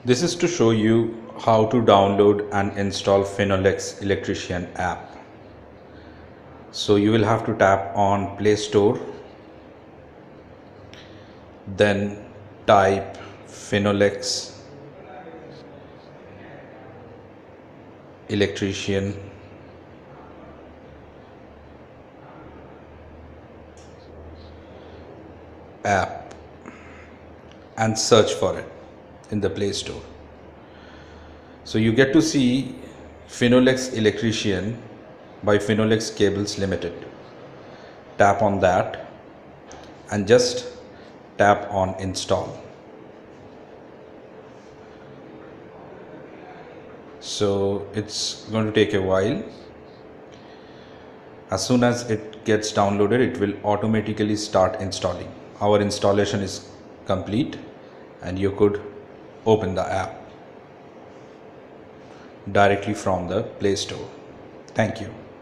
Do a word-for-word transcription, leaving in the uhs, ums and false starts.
This is to show you how to download and install Finolex Electrician app. So you will have to tap on Play Store, then type Finolex Electrician app and search for it in the Play Store. So you get to see Finolex Electrician by Finolex Cables Limited. Tap on that and just tap on install. So it's going to take a while. As soon as it gets downloaded, it will automatically start installing. Our installation is complete and you could open the app directly from the Play Store. Thank you.